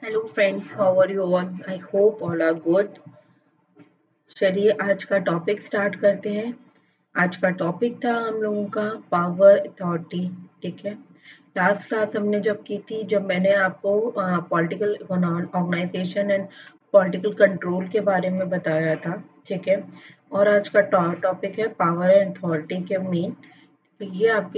Hello friends, how are you all? I hope all are good. चलिए आज का topic start करते हैं। आज का टॉपिक था हम लोगों का पावर अथॉरिटी। ठीक है। लास्ट क्लास हमने जब की थी, जब मैंने आपको political organization and political control के बारे में बताया था। ठीक है। और आज का टॉपिक है पावर एंड अथॉरिटी के मेन। ये आपके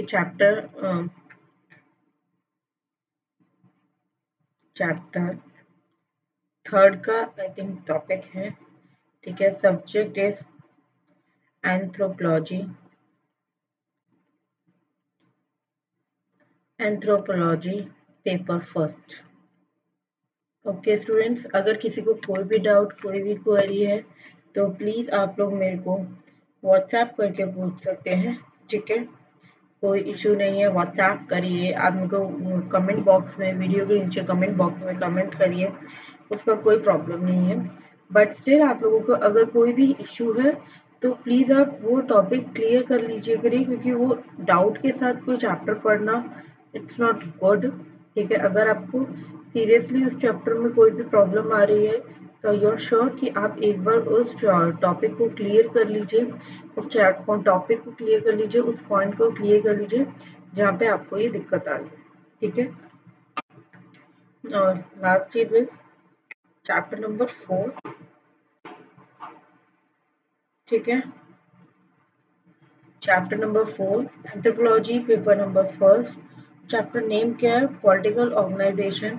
चैप्टर थर्ड का आई थिंक टॉपिक है। ठीक है। Subject is anthropology. Anthropology paper first. Okay students, अगर किसी को कोई भी डाउट, कोई भी क्वेरी है तो प्लीज़ आप लोग मेरे को व्हाट्सएप करके पूछ सकते हैं। ठीक है। कोई इशू नहीं है, व्हाट्सएप करिए। आप मेरे को कमेंट बॉक्स में, वीडियो के नीचे कमेंट बॉक्स में कमेंट करिए, उसका कोई प्रॉब्लम नहीं है। बट स्टिल आप लोगों को अगर कोई भी इशू है तो प्लीज़ आप वो टॉपिक क्लियर कर लीजिए करिए, क्योंकि वो डाउट के साथ कोई चैप्टर पढ़ना इट्स नॉट गुड। ठीक है। अगर आपको सीरियसली उस चैप्टर में कोई भी प्रॉब्लम आ रही है तो यू आर श्योर कि आप एक बार उस टॉपिक को क्लियर कर लीजिए, उस टॉपिक को क्लियर कर लीजिए, उस पॉइंट को क्लियर कर लीजिए जहाँ पे आपको ये दिक्कत आ रही है। ठीक है। और लास्ट चीज इज चैप्टर नंबर 4। ठीक है। Chapter number 4 anthropology paper number first. Chapter name क्या है? Political organization.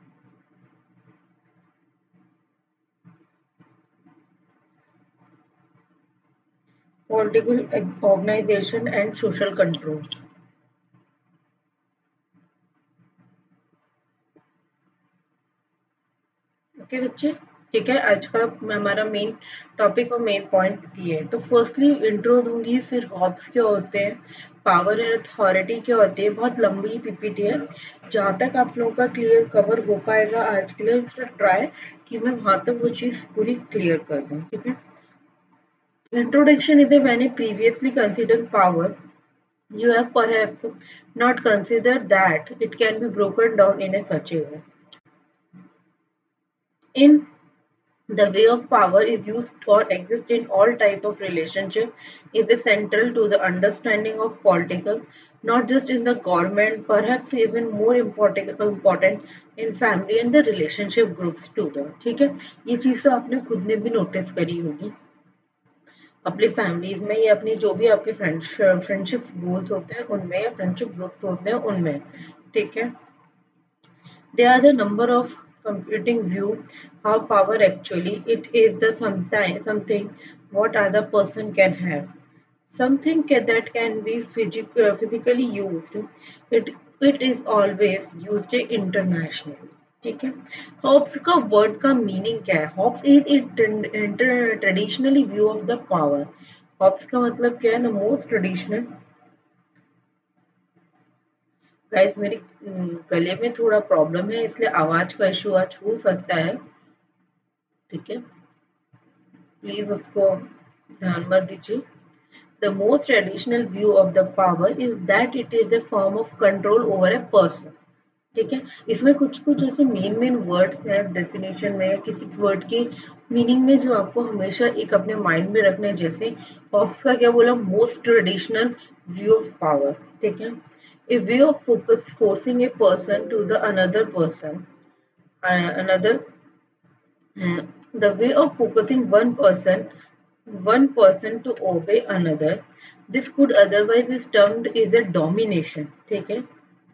Political organization and social control. Okay बच्चे। ठीक है। आज का हमारा मेन टॉपिक और मेन पॉइंट ये है। तो फर्स्टली इंट्रो दूंगी, फिर हॉब्स क्या होते हैं, पावर एंड अथॉरिटी क्या होती है। बहुत लंबी पीपीटी है, जहाँ तक आप लोगों का क्लियर कवर हो पाएगा आज के लिए इसमें ट्राई कि मैं वहां तक वो चीज़ पूरी क्लियर कर दूँ। ठीक है। Introduction is when you previously considered power, you have perhaps not considered that it can be broken down in a such a way. In the way of power is used or exists in all type of relationship is central to the understanding of political, not just in the government, perhaps even more important in family and the relationship groups to the। ठीक है। ये चीज तो आपने खुद ने भी notice करी होगी अपनी फैमिलीज में, या अपनी जो भी आपके फ्रेंडशिप गोल्स होते हैं उनमें, या फ्रेंडशिप ग्रुप्स होते हैं उनमें। ठीक है। They are the number of computing view how power actually it is the something what other person can have, something that can be physically used, it is always used internationally। ठीक है। Hobbs का word का meaning क्या है? Hobbes is traditionally view of the power. Hobbes का मतलब क्या है? The most traditional. गाइस मेरी गले में थोड़ा प्रॉब्लम है, इसलिए आवाज का इशू आज हो सकता है। ठीक है। प्लीज उसको ध्यान मत दीजिए। The most traditional view of the power is that it is the form of control over a person. ठीक है। इसमें कुछ कुछ ऐसे मेन वर्ड्स हैं डेफिनेशन में, किसी वर्ड के मीनिंग में, जो आपको हमेशा एक अपने माइंड में रखना है। जैसे हॉब्स का क्या बोला? Most traditional view of power. ठीक है। A way of focus forcing a person to the another person, another the way of focusing one person to obey another. This could otherwise be termed is a domination। ठीक है।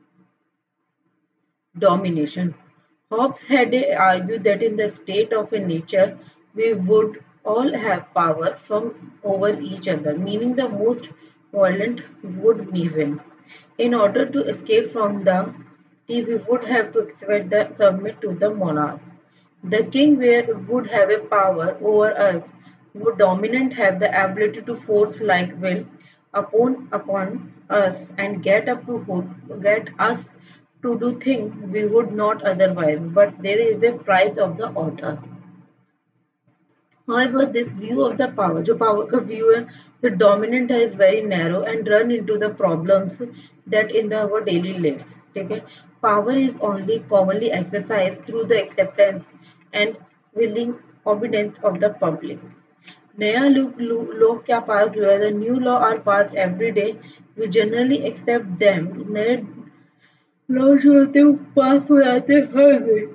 Domination। Hobbes had argued that in the state of a nature we would all have power from over each other, meaning the most violent would win. In order to escape from the we would have to expect the submit to the monarch. The king would have a power over us, would dominant have the ability to force like will upon us and get us to do things we would not otherwise. But there is a price of the order. However, this view of the power, जो power का view है, the dominant है, is very narrow and run into the problems that in the our daily lives. ठीक है, power is only commonly exercised through the acceptance and willing obedience of the public. नया law क्या पास हुआ है? The new law are passed every day. We generally accept them. नए law जो होते हैं वो पास हो जाते हैं हर दिन.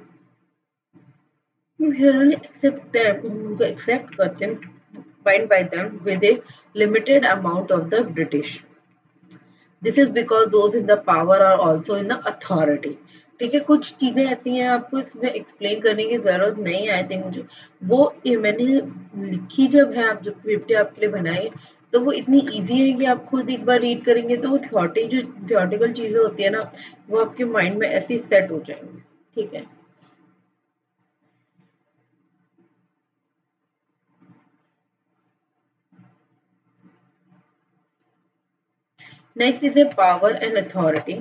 We generally accept them. उनको accept करते हैं. Bind by them with a limited amount of the British. This is because those in the power are also in the authority. ठीक है, कुछ चीजें ऐसी हैं आपको इसमें एक्सप्लेन करने की जरूरत नहीं आई थिंक मुझे. वो मैंने लिखी जब है, आप जब पीपीटी आपके लिए बनाई तो वो इतनी इजी है कि आप खुद एक बार रीड करेंगे तो वो थियोटिकल चीजें होती है ना, वो आपके माइंड में ऐसे सेट हो जाएंगे. ठीक है. Next is a power and authority.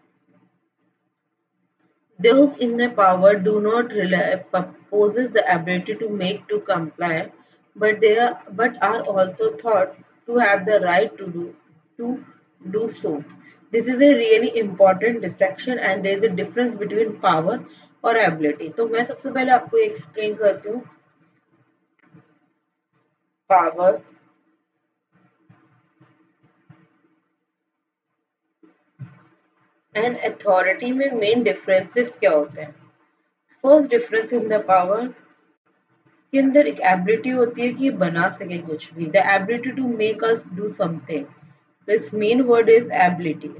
Those in the power do not possess the ability to make to comply, but are also thought to have the right to do so. This is a really important distinction and there is a difference between power और ability. तो मैं सबसे पहले आपको explain करती हूँ power and authority में main differences क्या होते हैं. First difference in the power के अंदर एक एबिलिटी होती है कि बना सके कुछ भी. The ability to make us do something. This main word is ability.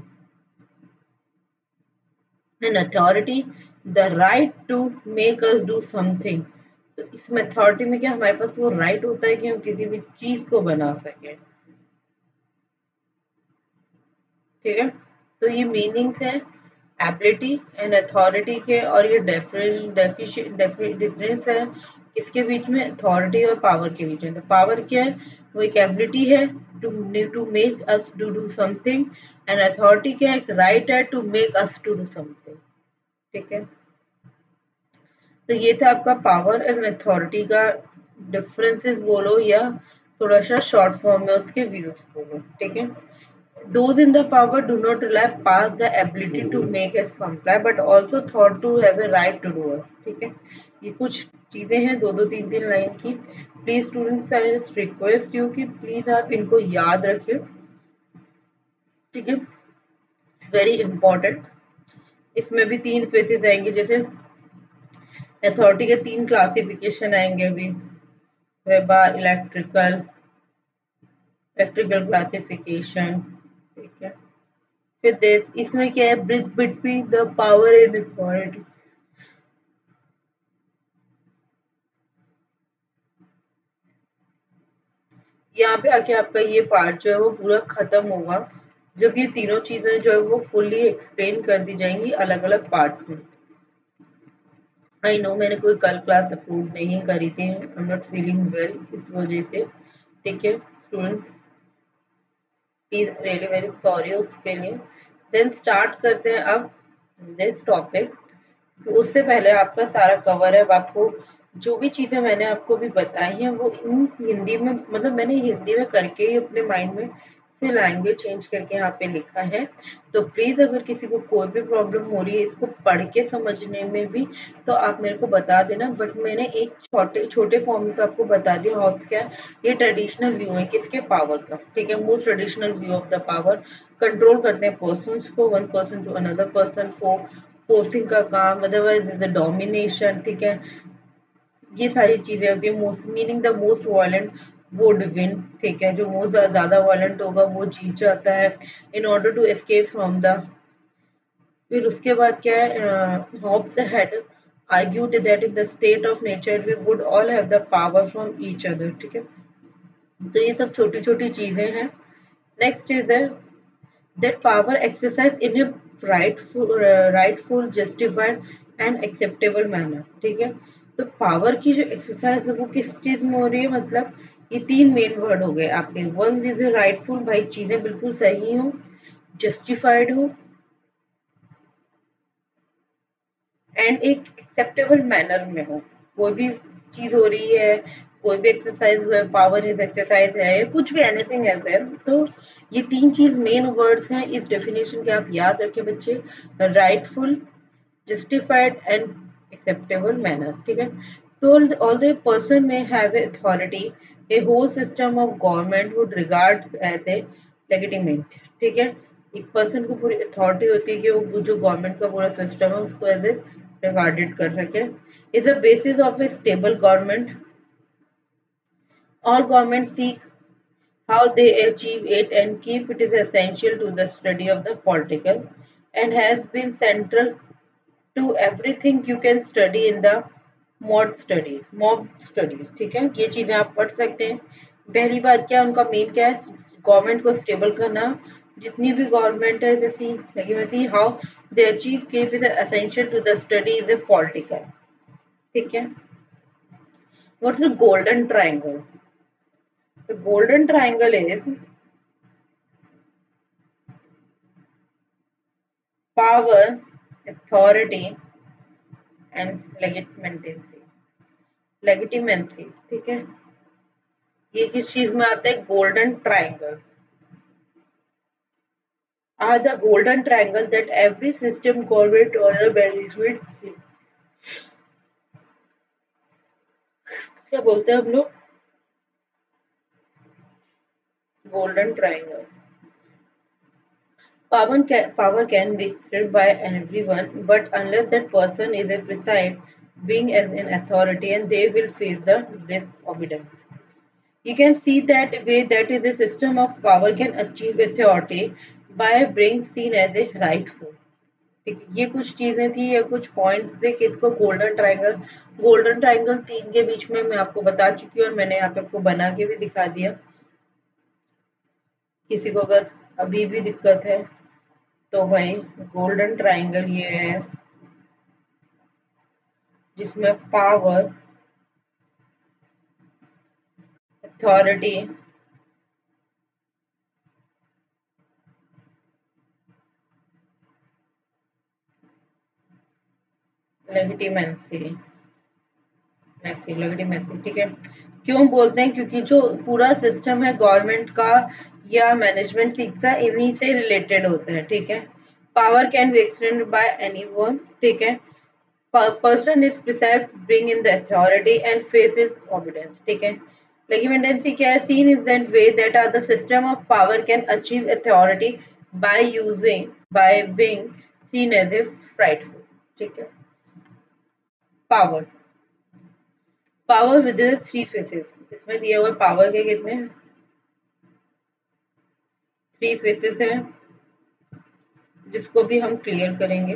And authority the right to make us do something. तो इसमें अथॉरिटी में क्या हमारे पास वो राइट होता है कि हम किसी भी चीज को बना सके. ठीक है, तो ये मीनिंग्स है एबिलिटी एंड अथॉरिटी के, और ये डिफरेंस है किसके बीच में, अथॉरिटी और पावर के बीच में. तो पावर क्या है, वो एक एबिलिटी है to make us do something, and authority क्या है, एक राइट है to make us to do something. ठीक है, तो ये था आपका पावर एंड अथॉरिटी का डिफरेंसेस बोलो या थोड़ा सा शॉर्ट फॉर्म में उसके व्यूज बोलो. ठीक है, those in the power do not rely past the ability to make us comply but also thought to have a right to do us. ठीक है, ये कुछ चीजें हैं दो दो तीन तीन लाइन की. Please students I request you कि प्लीज आप इनको याद रखें. ठीक है, वेरी इंपॉर्टेंट. इसमें भी तीन फेसेस आएंगे, जैसे अथॉरिटी के तीन क्लासिफिकेशन आएंगे अभी, वेबर इलेक्ट्रिकल क्लासिफिकेशन. ठीक है, फिर दिस इसमें क्या है, bridge between the power and authority. यहाँ पे आके आपका ये पार्ट जो है वो पूरा खत्म होगा जब ये तीनों चीजें जो है वो फुल्ली एक्सप्लेन कर दी जाएंगी अलग अलग पार्ट्स में. आई नो मैंने कोई कल क्लास अपलोड नहीं करी थी, I am not feeling well इस वजह से. ठीक है students, please really very sorry उसके लिए. देन स्टार्ट करते हैं अब दिस टॉपिक. तो उससे पहले आपका सारा कवर है. अब आपको जो भी चीजें मैंने आपको भी बताई हैं वो इन हिंदी में, मतलब मैंने हिंदी में करके ही अपने माइंड में फिर लैंग्वेज चेंज करके यहाँ पे लिखा है. तो प्लीज अगर किसी को कोई भी प्रॉब्लम हो रही है इसको पढ़ के समझने में भी, तो आप मेरे को बता देना. बट मैंने एक छोटे छोटे फॉर्म में तो आपको बता दिया हॉब्स क्या है. ये ट्रेडिशनल व्यू है किसके, पावर का. ठीक है, most traditional view of the power. Control करते हैं पर्सन को, one person to another person, forcing का काम, अदरवाइज इज द डोमिनेशन. ठीक है, ये सारी चीजें होती है. Most meaning the most violent would win. ठीक है, जो मोस्ट ज्यादा वायलेंट होगा वो जीत जाता है. In order to escape from the. फिर उसके बाद क्या है, Hobbes had argued that in the state of nature we would all have the power from each other. ठीक है, तो ये सब छोटी छोटी चीजें हैं. Next is that power exercised in a rightful justified and acceptable manner. ठीक है, तो पावर की जो एक्सरसाइज है वो किस चीज में हो रही है, मतलब ये तीन मेन वर्ड हो गए आपके. वन इज राइटफुल, भाई चीजें बिल्कुल सही हो, जस्टिफाइड हो, एंड एक एक्सेप्टेबल मैनर में हो. कोई भी चीज हो रही है, कोई भी एक्सरसाइज है, पावर इज एक्सरसाइज है, या कुछ भी एनीथिंग एज है। तो ये तीन चीज मेन वर्ड्स हैं इस डेफिनेशन के, आप याद रखें बच्चे। Rightful, justified and acceptable manner, ठीक है। तो although a person may have authority, a whole system of government would regard as a legitimate, ठीक है। एक पर्सन को पूरी अथॉरिटी होती है कि वो जो गवर्नमेंट का पूरा सिस्टम है उसको एज ए रिगार्डेड कर सके। Is a basis of a stable government. All governments seek how they achieve it and keep it is essential to the study of the political and has been central to everything you can study in the mob studies, ठीक है। ये चीजें आप पढ़ सकते हैं। पहली बात क्या उनका मेन क्या है, गवर्नमेंट को स्टेबल करना। जितनी भी गवर्नमेंट है जैसी लगी वैसी how they achieve keep it essential to the study is a political, ठीक है। What's the golden triangle? The golden triangle is power, authority and legitimacy, ठीक है। ये किस चीज में आता है, golden triangle. Are the golden triangle that every system government और मैनेजमेंट, क्या बोलते हैं हम लोग, golden triangle. Power can be exerted by everyone, but unless that person is a preside being as an authority, and they will face the disobedience. You can see that way that is a system of power can achieve authority by being seen as a rightful. ठीक है, ये कुछ चीजें थी या कुछ point थे कि इसको गोल्डन ट्राइंगल तीन के बीच में मैं आपको बता चुकी हूँ और मैंने यहाँ पे आपको बना के भी दिखा दिया। किसी को अगर अभी भी दिक्कत है तो भाई गोल्डन ट्राइंगल ये है जिसमें पावर, अथॉरिटी, लेजिटिमेसी, लेजिटिमेसी, ठीक है। क्यों बोलते हैं, क्योंकि जो पूरा सिस्टम है गवर्नमेंट का या मैनेजमेंट शिक्षा इन्हीं से रिलेटेड होता है, ठीक है। Power can be extended by anyone, ठीक है। person is prescribed to bring in the authority and faces obedience, ठीक है। Legitimacy क्या है, seen is that way that the system of power can achieve authority by by being seen as a frightful, ठीक है। Power with three faces, इसमें दिया हुआ power के कितने, थ्री फेसेस हैं जिसको भी हम क्लियर करेंगे,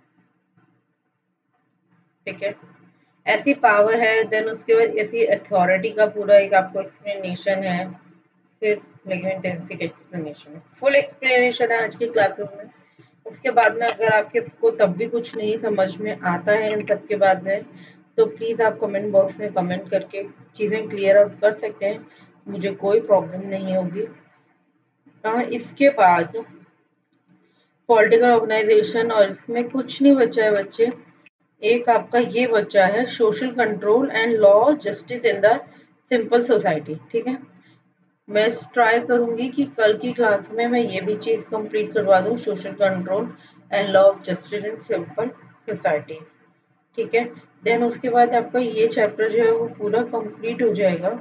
ठीक है। ऐसी पावर है, देन उसके बाद ऐसी अथॉरिटी का पूरा एक आपको एक्सप्लेनेशन है, फिर लेगिटिमेसी का एक्सप्लेनेशन है, फुल एक्सप्लेनेशन है आज की क्लासेस में। उसके बाद में अगर आपके को तब भी कुछ नहीं समझ में आता है इन सब के बाद में, तो प्लीज आप कमेंट बॉक्स में कमेंट करके चीजें क्लियर आउट कर सकते हैं, मुझे कोई प्रॉब्लम नहीं होगी। इसके बाद पॉलिटिकल ऑर्गेनाइजेशन, और इसमें कुछ नहीं बचा है बच्चे, एक आपका ये बच्चा है social control and law justice in the simple society, ठीक है। मैं ट्राई करूंगी कि कल की क्लास में मैं ये भी चीज कंप्लीट करवा दूं, social control and law of justice in simple societies, ठीक है। देन उसके बाद आपका ये चैप्टर जो है वो पूरा कंप्लीट हो जाएगा,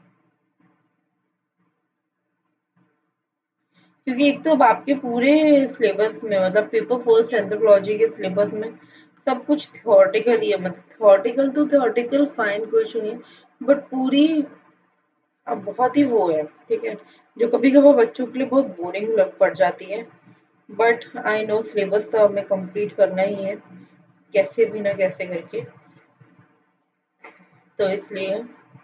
क्योंकि एक तो अब आपके पूरे सिलेबस में मतलब पेपर फर्स्ट एंथ्रोपोलॉजी के सिलेबस में सब कुछ थ्योरेटिकल ही है, मतलब थ्योरेटिकल तो थ्योरेटिकल फाइन कोई इशू नहीं, बट पूरी अब बहुत ही वो है, ठीक है, जो कभी कभी बच्चों के लिए बहुत बोरिंग लग पड़ जाती है। बट आई नो सिलेबस तो हमें कंप्लीट करना ही है कैसे भी ना कैसे करके, तो इसलिए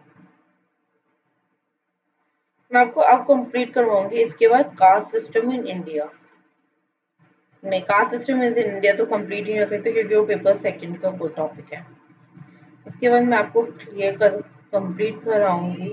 मैं आपको अब कंप्लीट करवाऊंगी। इसके बाद कास्ट सिस्टम इन इंडिया, नहीं कास्ट सिस्टम इन इंडिया तो कंप्लीट ही नहीं हो सकते क्योंकि वो पेपर सेकंड का कोई टॉपिक है। इसके बाद मैं आपको क्लियर कर कंप्लीट कराऊंगी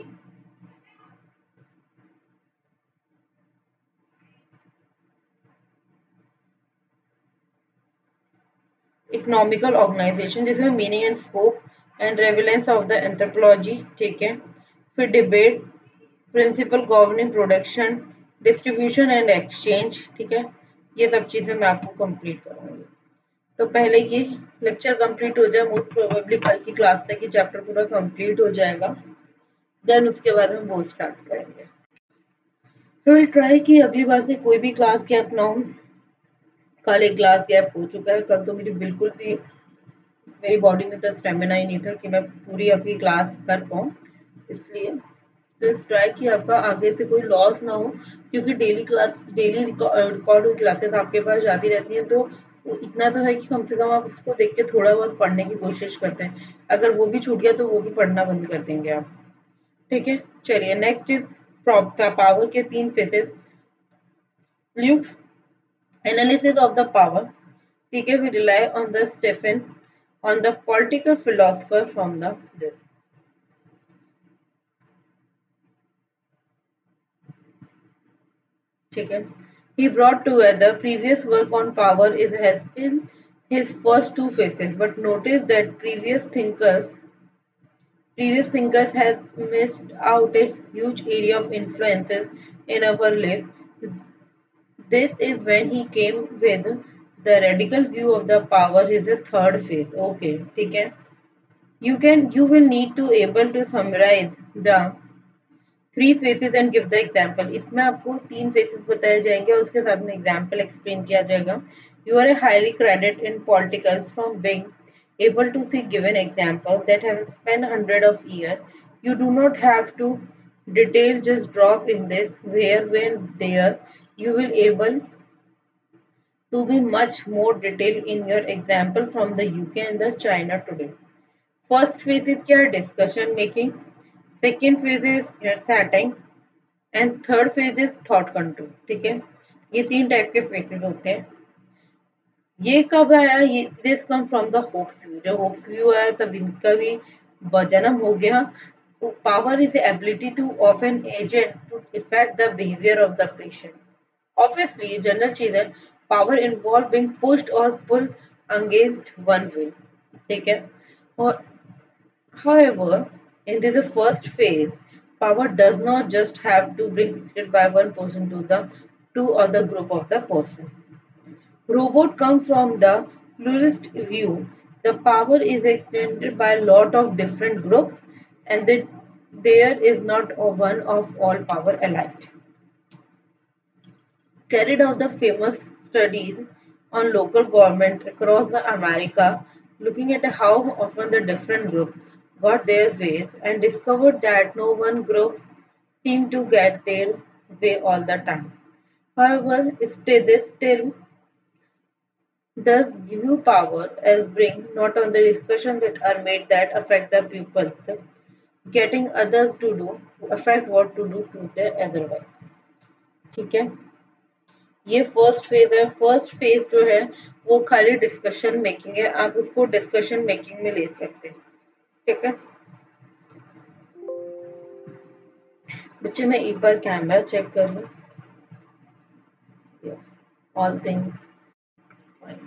इकोनॉमिकल ऑर्गेनाइजेशन, जिसमें meaning and scope and relevance of the anthropology, ठीक है। फिर debate, principle governing production, distribution and exchange. ठीक है, ये सब चीजें मैं आपको कंप्लीट करूंगी। तो पहले ये लेक्चर कंप्लीट हो जाए, मोस्ट प्रोबेबली कल की क्लास तक ये चैप्टर पूरा कंप्लीट हो जाएगा। देन उसके बाद हम वो स्टार्ट करेंगे। तो ट्राई की अगली बार से कोई भी क्लास गैप ना हो। कल एक क्लास गैप हो चुका है, कल तो मेरी बिल्कुल भी मेरी बॉडी में तो स्टेमिना ही नहीं था कि मैं पूरी अपनी क्लास कर पाऊँ, इसलिए तो इस ट्राई कि आपका आगे से कोई लॉस ना हो, क्योंकि डेली रिकॉर्ड हुई क्लासेस आपके पास जाती रहती हैं, तो इतना तो है कि कम से कम आप उसको देख के थोड़ा बहुत पढ़ने की कोशिश करते हैं। अगर वो भी छूट गया तो वो भी पढ़ना बंद कर देंगे आप। ठीक है, चलिए नेक्स्ट इज पावर के तीन फेजेस। Lukes analysis of the power. ठीक है, we rely on the Steven on the political philosopher from the this. ठीक है, he brought together previous work on power is has in his first two phases, but notice that previous thinkers have missed out a huge area of influences in our life. This is when he came with the radical view of the power is the third phase. Okay, ठीक है, you will need to able to summarize the three faces and give the example. इसमें आपको तीन faces बताए जाएंगे और उसके साथ में एग्जाम्पल एक्सप्लेन किया जाएगा। You are a highly credit in politicals from being able to see given example that have spent hundred of years. You do not have to detail just drop in this where when there you will able to be much more detailed in your example from the UK and the China today. First phase is क्या, discussion making. Second phase is setting and third phase is thought control. ठीक है, ये तीन type के phases होते हैं। ये कब आया, ये this come from the Hobbes view. जब होप्स व्यू आया तब इनका भी जन्म हो गया। Power is the ability to of an agent to effect the behaviour of the patient. Obviously ये जनरल चीज है, पावर इन्वॉल्व बिंग पुश्ड और पुल अगेंस्ट वन विल। ठीक है, और however, in the first phase, power does not just have to be visited by one person to the two or the group of the person. Robot come from the pluralist view. The power is extended by a lot of different groups, and that there is not a one of all power alike. Carried out the famous studies on local government across the America, looking at how often the different groups got their ways and discovered that no one group seemed to get their way all the time. However, this still does give you power and bring not on the discussion that are made that affect the pupils, getting others to do affect what to do to their otherwise. ठीक है, ये first phase है। First phase जो है वो खाली discussion making है, आप उसको डिस्कशन मेकिंग में ले सकते हैं। ठीक है बच्चे, मैं एक बार कैमरा चेक कर लूं। Yes, all thing fine.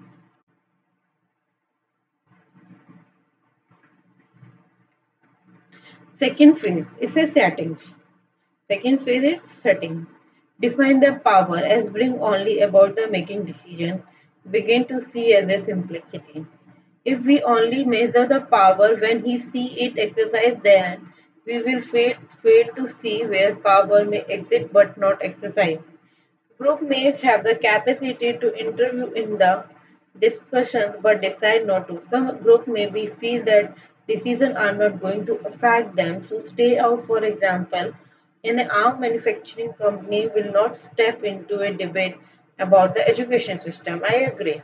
Second phase इसे setting. Second phase is setting. Define the power as bring only about the making decision. Begin to see as a simplicity. If we only measure the power when he see it exercised, then we will fail to see where power may exist but not exercise. Group may have the capacity to interview in the discussions but decide not to. Some group may be feel that decisions are not going to affect them, so stay out. For example, an arm manufacturing company will not step into a debate about the education system. I agree.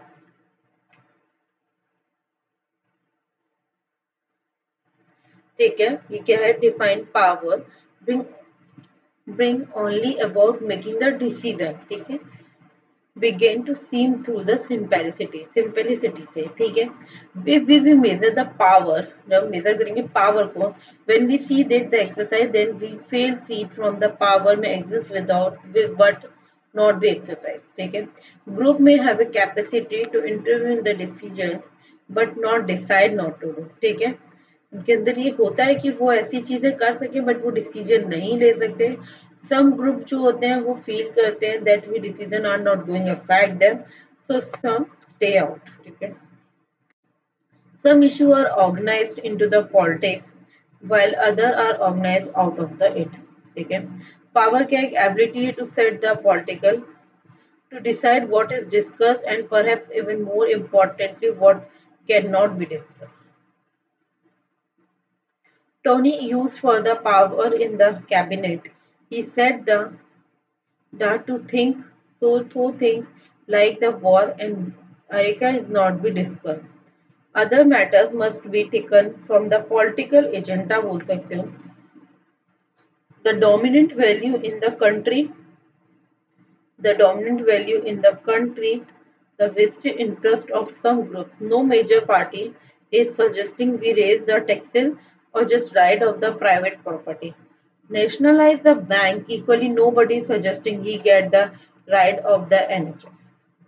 ठीक है, ये क्या है, define power bring bring only about making the decision. ठीक है, begin to seem through the simplicity से। ठीक है, if we measure the power, जब measure करेंगे power को, when we see that the exercise, then we fail see from the power may exist without with but not be exercised. ठीक है, group may have a capacity to intervene in the decisions but not decide not to do. ठीक है, उनके अंदर ये होता है कि वो ऐसी चीजें कर सके बट वो डिसीजन नहीं ले सकते। सम ग्रुप जो होते हैं वो फील करते हैं that we decision are not going affect them, so some stay out. ठीक है, some issue are organized into the politics while other are organized out of the it। ठीक है, पावर क्या, एक ability to set the political, to decide what is discussed and perhaps even more importantly what cannot be discussed. Tony used for the power in the cabinet. He said the to think, so things like the war and America is not be discussed. Other matters must be taken from the political agenda बोल सकते हो। The dominant value in the country, the dominant value in the country, the vested interest of some groups. No major party is suggesting we raise the taxes or just write off the private property. Nationalize the bank, equally nobody is suggesting he get the right of the NHS.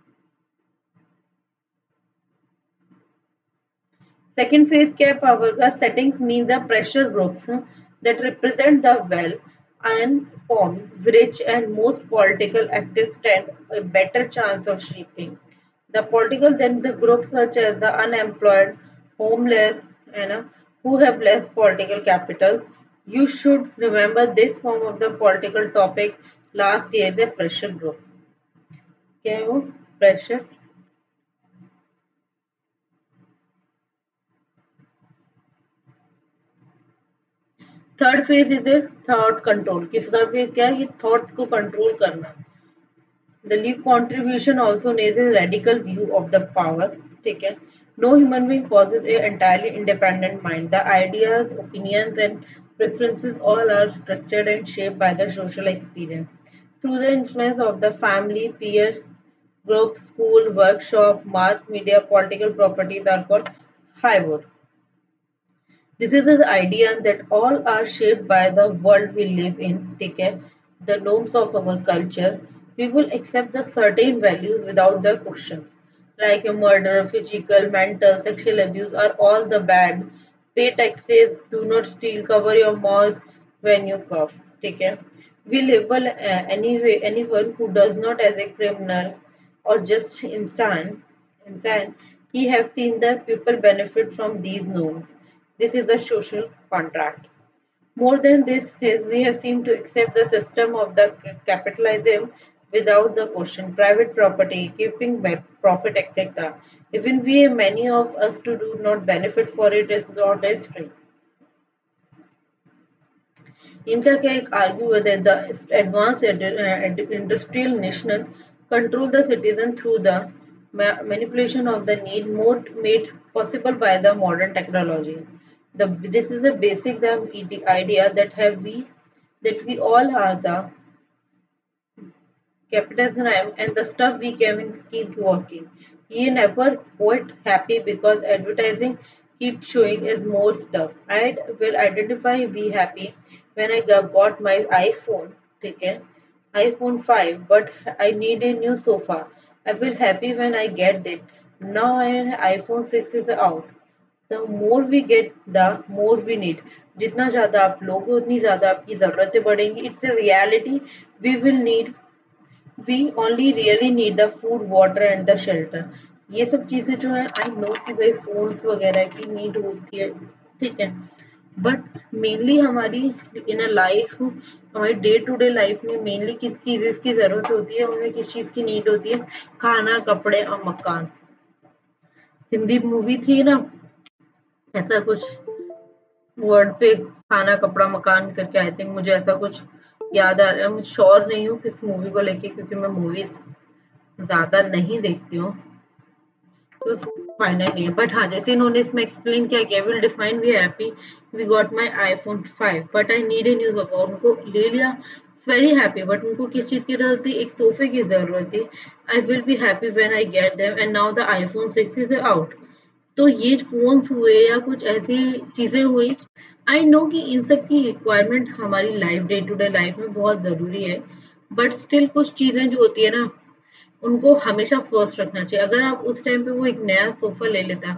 Second phase क्या है power का, settings mean the pressure groups that represent the well informed, rich and most political active stand a better chance of shaping the political than the groups such as the unemployed, homeless, and who have less political capital. You should remember this form of the political topic last year the pressure group। क्या है वो pressure? Third phase is thought control की, third phase क्या है, ये thoughts को control करना। The leave contribution also nays a radical view of the power. ठीक है, no human being possess a entirely independent mind, the ideas opinions and preferences all are structured and shaped by the social experience through the influence of the family, peer group, school, workshop, mass media. Political properties are called hybrid। This is the idea that all are shaped by the world we live in, ठीक है, the norms of our culture. We will accept the certain values without the questions, like a murder, physical, mental, sexual abuse are all the bad. Pay taxes, do not steal, cover your mouth when you cough, ठीक है. We label anyway anyone who does not as a criminal or just insan. He have seen that people benefit from these norms. This is the social contract. More than this is we have seemed to accept the system of the capitalism without the question. Private property, keeping profit, etc. Even we many of us to do not benefit for it is not as free. इनका क्या एक argue है the advance industrial national control the citizen through the manipulation of the need mode made possible by the modern technology. This is the basic the idea that we all are the capitalism and the stuff we can keep working. He never quite happy because advertising keeps showing us more stuff. I will identify be happy when I got my iPhone, okay, iPhone 5, but I need a new sofa. I feel happy when I get it. Now iPhone 6 is out. The more we get, the more we need. जितना ज़्यादा आप लोगे उतनी ज़्यादा आपकी ज़रूरतें बढ़ेंगी. It's a reality. We will need, we only really need the food water and the shelter. ये सब चीजें जो है आई नो कि भाई फोन्स वगैरह की नीड होती है, ठीक है, बट मेनली हमारी इन अ लाइफ हमारी डे टू डे लाइफ में मेनली किस चीज की जरूरत होती है, हमें किस चीज की नीड होती है, खाना, कपड़े और मकान। हिंदी मूवी थी ना ऐसा कुछ वर्ड पे, खाना कपड़ा मकान करके, आई थिंक मुझे ऐसा कुछ याद आ रहा है, मुझे श्योर नहीं हूँ किस मूवी को लेके क्योंकि मैं मूवीज ज्यादा नहीं देखती हूँ, तो फाइनल नहीं है। बट हाँ, जैसे इन्होंने इसमें एक्सप्लेन किया will define we happy we got my iPhone 5 but I need a new sofa. उनको ले लिया, वेरी हैप्पी, बट उनको किस चीज की जरूरत थी, एक सोफे की जरूरत थी। I will be happy when I get them and now the iPhone 6 is out. तो ये फोन्स हुए या कुछ ऐसी चीजें हुई, आई नो कि इन सब की रिक्वायरमेंट हमारी life day to day life में बहुत जरूरी है, बट स्टिल कुछ चीजें जो होती है ना उनको हमेशा फर्स्ट रखना चाहिए। अगर आप उस टाइम पे वो एक नया सोफा ले लेता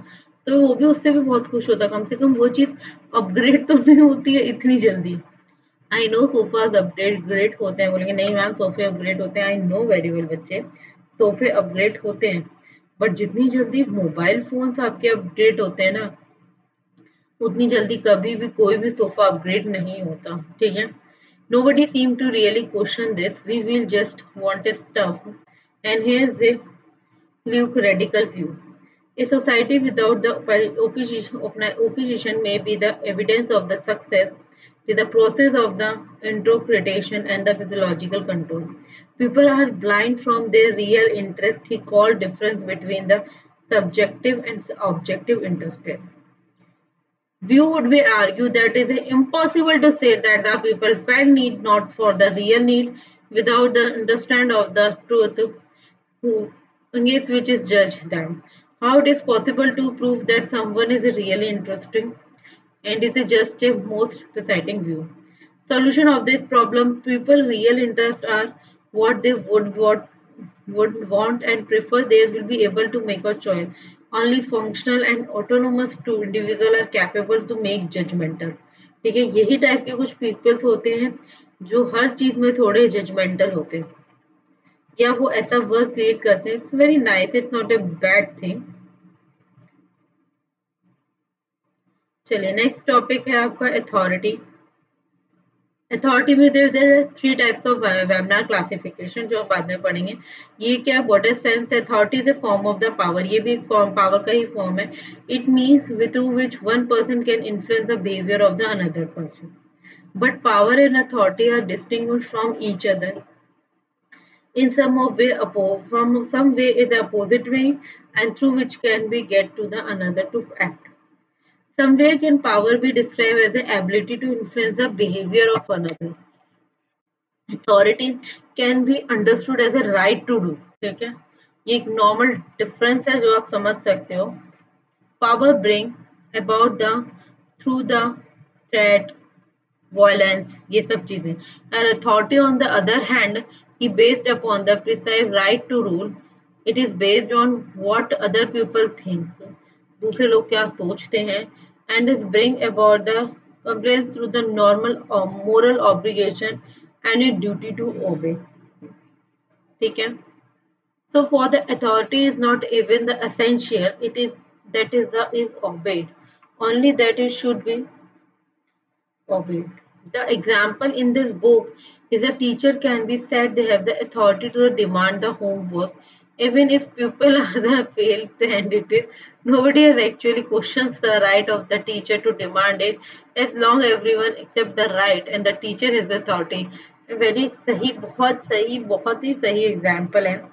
तो वो भी उससे भी बहुत खुश होता, कम से कम वो चीज़ अपग्रेड तो नहीं होती है इतनी जल्दी। आई नो सोफाज अपग्रेड होते हैं, बोलेंगे नहीं मैम सोफे अपग्रेड होते हैं, आई नो वेरी वेल बच्चे, सोफे अपग्रेड होते हैं, बट जितनी जल्दी मोबाइल फोन्स आपके अपग्रेड होते हैं ना, उतनी जल्दी कभी भी कोई भी सोफा अपग्रेड नहीं होता, ठीक है। Nobody seemed to really question this. We will just want a stuff. And here's a Luke radical view. A society without the opposition may be the evidence of the success to the process of the interpretation and the physiological control. People are blind from their real interest. He called difference between the subjective and objective interest. View would be argue that it is impossible to say that the people felt need not for the real need without the understand of the truth who against which is judge them. How it is possible to prove that someone is really interesting and is just a most exciting view. Solution of this problem, people real interest are what they would want and prefer, they will be able to make a choice. Only functional and autonomous to individual are capable to make judgmental. ठीक है, यही type के कुछ peoples होते हैं जो हर चीज में थोड़े जजमेंटल होते हैं या वो ऐसा वर्क क्रिएट करते हैं। It's very nice, it's not a bad thing. चलिए नेक्स्ट टॉपिक है आपका अथॉरिटी। अथॉरिटी में there three types of webinar classification जो हम बाद में पढ़ेंगे। ये क्या, what is sense, authority is a form of the power, ये भी एक फॉर्म पावर का ही फॉर्म है। It means through which one person can influence the behaviour of the another person, but power and authority are distinguished from each other in some of way from some way is the opposite way and through which can we get to the another to act. Somewhere can power be described as the ability to influence the behavior of another. Authority can be understood as a right to do, ठीक है, ये एक normal difference है जो आप समझ सकते हो। Power bring about the through the threat violence, ये सब चीजें। And authority on the other hand is based upon the precise right to rule. It is based on what other people think, दूसरे लोग क्या सोचते हैं, and is bring about the compliance through the normal or moral obligation and a duty to obey, ठीक है। So for the authority is not even the essential, it is that is obeyed, only that it should be obeyed. The example in this book is a teacher can be said they have the authority to demand the homework even if people are the failed candidate. Nobody has actually questions the right of the teacher to demand it as long everyone accept the right and the teacher is the authority. Very सही बहुत ही सही example है।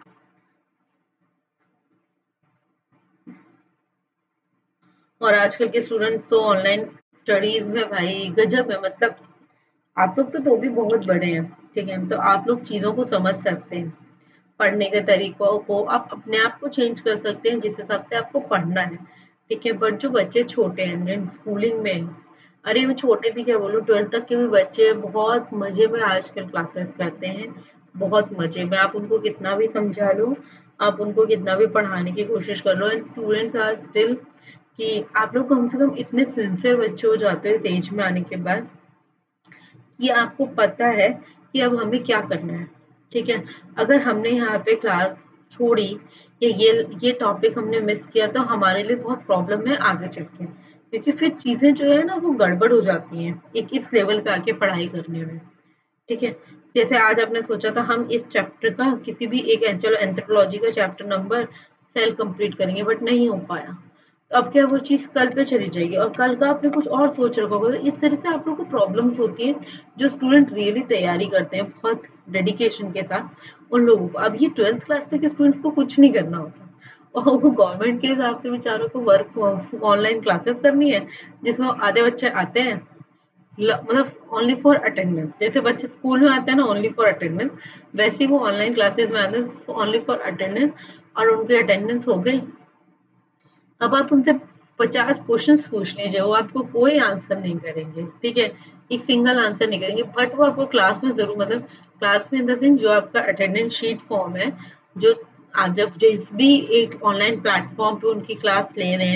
और आजकल के students तो online studies में भाई गजब है, मतलब आप लोग तो भी बहुत बड़े हैं, ठीक है, तो आप लोग चीज़ों को समझ सकते हैं, पढ़ने के तरीकों को आप अपने आप को चेंज कर सकते हैं जिस हिसाब से आपको पढ़ना है, ठीक है। बट जो बच्चे छोटे हैं जिन स्कूलिंग में हैं, अरे मैं छोटे भी क्या बोलूँ, 12th तक के भी बच्चे बहुत मजे में आजकल क्लासेस करते हैं, बहुत मजे में। आप उनको कितना भी समझा लो, आप उनको कितना भी पढ़ाने की कोशिश कर लो, एंड स्टूडेंट्स आर स्टिल कि आप लोग कम से कम इतने सिंसियर बच्चे हो जाते हैं इस एज में आने के बाद कि आपको पता है कि अब हमें क्या करना है, ठीक है। अगर हमने यहाँ पे क्लास छोड़ी या ये टॉपिक हमने मिस किया तो हमारे लिए बहुत प्रॉब्लम है आगे चल के, क्योंकि फिर चीज़ें जो है ना वो गड़बड़ हो जाती हैं एक इस लेवल पे आके पढ़ाई करने में, ठीक है। जैसे आज आपने सोचा था हम इस चैप्टर का किसी भी एक चलो एंथ्रोपोलॉजी का चैप्टर नंबर सेल कंप्लीट करेंगे, बट नहीं हो पाया, तो अब क्या वो चीज़ कल पे चली जाएगी और कल का आपने कुछ और सोच रखा होगा। तो इस तरह से आप लोग को प्रॉब्लम्स होती है जो स्टूडेंट रियली तैयारी करते हैं बहुत डेडिकेशन के साथ उन लोगों को। अब ये 12th क्लास के स्टूडेंट्स को कुछ नहीं करना होता और वो गवर्नमेंट के हिसाब से बेचारों को वर्क ऑनलाइन क्लासेस करनी है जिसमें आधे बच्चे आते हैं मतलब ओनली फॉर अटेंडेंस, जैसे बच्चे स्कूल में आते हैं ना ओनली फॉर अटेंडेंस, वैसे ही वो ऑनलाइन क्लासेस में आते हैं ओनली फॉर अटेंडेंस, और उनकी अटेंडेंस हो गई। अब आप उनसे 50 क्वेश्चंस पूछ लीजिए, वो आपको कोई आंसर नहीं करेंगे, ठीक है, एक सिंगल आंसर नहीं करेंगे, बट वो आपको क्लास में जरूर, मतलब क्लास में इन द सेंस जो आपका अटेंडेंस शीट फॉर्म है, जो आप जब जिस भी एक ऑनलाइन प्लेटफॉर्म पे उनकी क्लास ले रहे हैं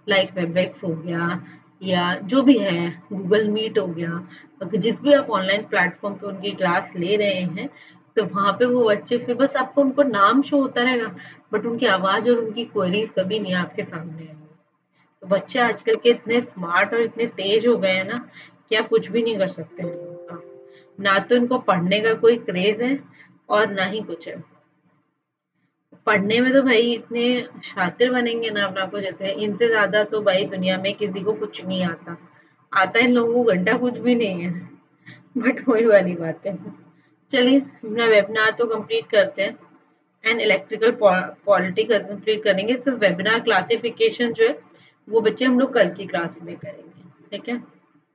लाइक वेबएक्स हो गया या जो भी है, गूगल मीट हो गया, जिस भी आप ऑनलाइन प्लेटफॉर्म पे उनकी क्लास ले रहे हैं, तो वहां पे वो बच्चे फिर बस आपको उनको नाम शो होता रहेगा, बट उनकी आवाज और उनकी क्वेरीज कभी नहीं आपके सामने आएंगी। तो बच्चे आजकल के इतने स्मार्ट और इतने तेज हो गए हैं ना कि आप कुछ भी नहीं कर सकते हैं। ना तो इनको पढ़ने का कोई क्रेज है और ना ही कुछ है। पढ़ने में तो भाई इतने शातिर बनेंगे ना अपना को, जैसे इनसे ज्यादा तो भाई दुनिया में किसी को कुछ नहीं आता। आता इन लोगों को घंटा कुछ भी नहीं है। बट वही वाली बात है। चलिए अपना वेबिनार तो कंप्लीट करते हैं। एंड इलेक्ट्रिकल पॉलिटी कंप्लीट करेंगे। सिर्फ वेबिनार क्लासिफिकेशन जो है वो बच्चे हम लोग कल की क्लास में करेंगे, ठीक है।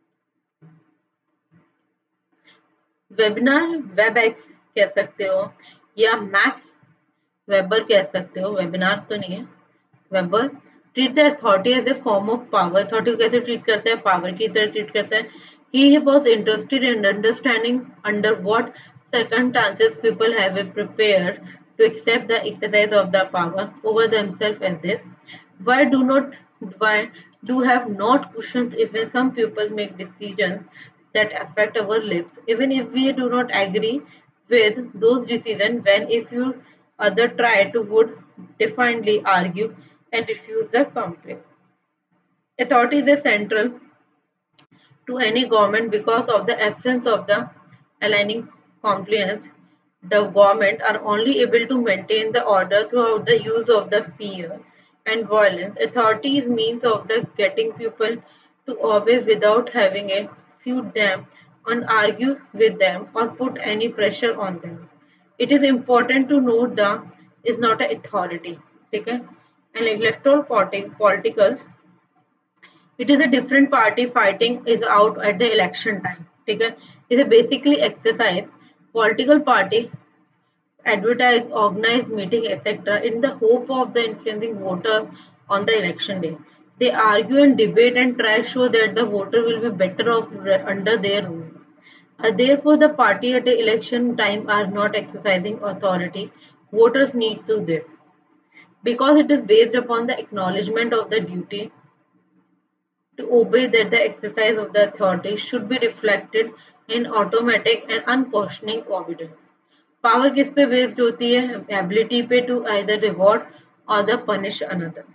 वेबिनार वेब एक्स कह सकते हो या मैक्स वेबर कह सकते हो, वेबिनार तो नहीं है। Weber treat the authority as a form of power. अथॉरिटी को कैसे ट्रीट करता है? पावर की तरह ट्रीट करता है। He was interested in understanding under what circumstances people have prepared to accept the exercise of the power over themselves as this. Why do not why do have not questions even some people make decisions that affect our lives, even if we do not agree with those decisions, when if you other try to would defiantly argue and refuse the complaint. Authority is central to any government because of the absence of the aligning compliance. The government are only able to maintain the order throughout the use of the fear and violence. Authority is means of the getting people to obey without having a suit them or argue with them or put any pressure on them. It is important to note the is not an authority. Okay? And electoral politicals, it is a different party fighting is out at the election time. ठीक है, इसे basically exercise political party advertise, organize meeting, etc. in the hope of the influencing voters on the election day. They argue and debate and try to show that the voter will be better off under their rule. Therefore, the party at the election time are not exercising authority. Voters need to this because it is based upon the acknowledgement of the duty to obey, that the exercise of the authority should be reflected in automatic and unquestioning obedience. Power किस पे based होती है? Ability पे to either reward और the punish another.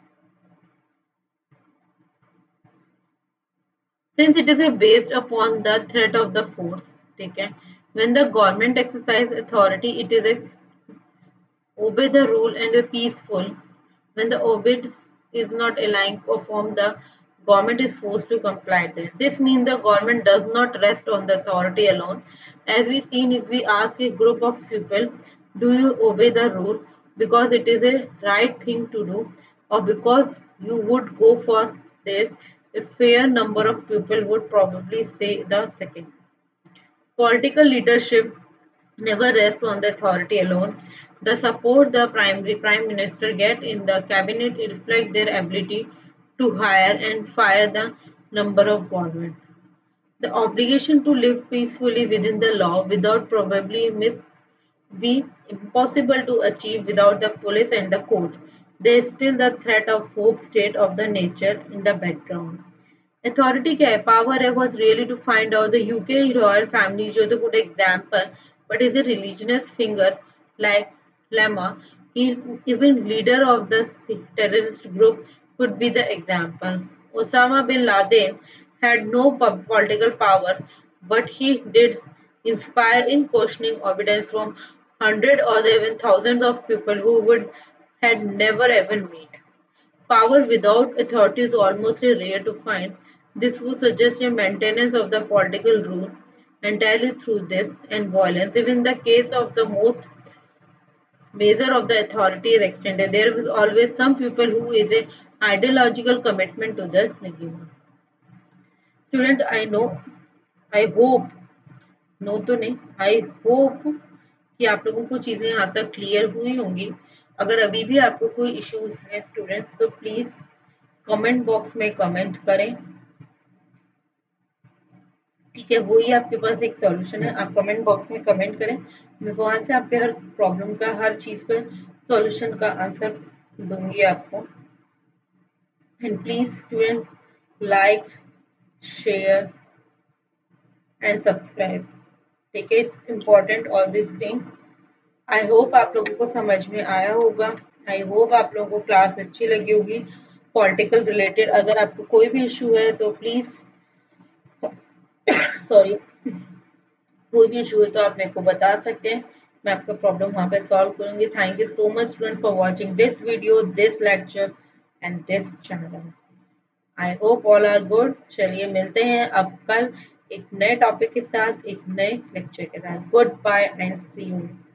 Since it is based upon the threat of the force, ठीक है। When the government exercise authority it is a obey the rule and be peaceful. When the obeyed is not aligned, perform the government is forced to comply with. This means the government does not rest on the authority alone. As we seen, if we ask a group of people, do you obey the rule because it is a right thing to do or because you would go for this, a fair number of people would probably say the second. Political leadership never rests on the authority alone. The support the prime minister get in the cabinet reflects their ability to hire and fire the number of government. The obligation to live peacefully within the law without probably miss be impossible to achieve without the police and the court. There is still the threat of hope state of the nature in the background. Authority क्या है? Power है was really to find out the UK royal family जो the good example, but is a religious figure like Lama. He even leader of the terrorist group could be the example. Osama bin Laden had no political power, but he did inspire in questioning evidence from hundreds or even thousands of people who would had never ever met. Power without authority is almost rare to find. This would suggest a maintenance of the political rule entirely through this and violence. Even in the case of the most measure of the authority is extended, there is always some people who is a ideological commitment to the regime. Student, I know, I hope, no तो नहीं, I hope कि आप लोगों को चीजें यहाँ तक clear हुई होंगी। अगर अभी भी आपको कोई इश्यूज हैं स्टूडेंट्स, तो प्लीज कमेंट बॉक्स में कमेंट करें, ठीक है। वही आपके पास एक सॉल्यूशन है, आप कमेंट बॉक्स में कमेंट करें, मैं वहां से आपके हर प्रॉब्लम का, हर चीज का सॉल्यूशन का आंसर दूंगी आपको। And please students, like, share and subscribe. ठीक है, it's important all this thing. I hope आप लोगों को समझ में आया होगा. आई होप आप लोगों को क्लास अच्छी लगी होगी पॉलिटिकल रिलेटेड. अगर आपको कोई भी इशू है तो प्लीज सॉरी कोई भी इशू है तो आप मेरे को बता सकते हैं. मैं आपका प्रॉब्लम वहाँ पे सॉल्व करूंगी. Thank you so much student for watching this video, this lecture and this channel. I hope all are good. चलिए मिलते हैं अब कल एक नए टॉपिक के साथ, एक नए लेक्चर के साथ. Goodbye and see you.